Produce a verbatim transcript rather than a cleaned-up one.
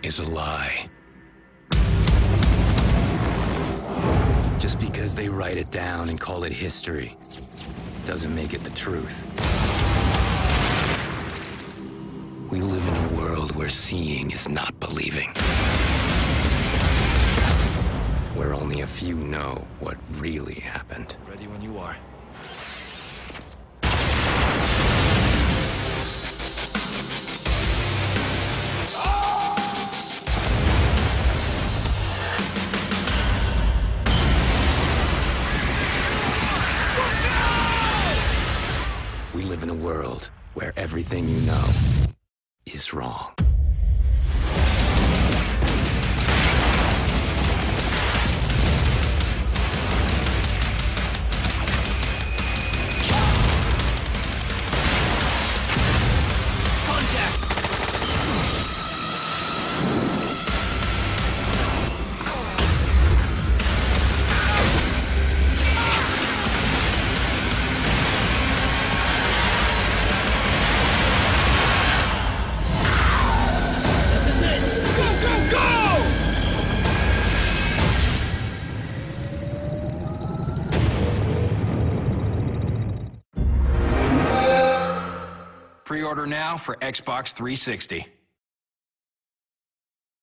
is a lie. Just because they write it down and call it history doesn't make it the truth. We live in a world where seeing is not believing. Where only a few know what really happened. Ready when you are. We live in a world where everything you know is wrong. Pre-order now for Xbox three sixty.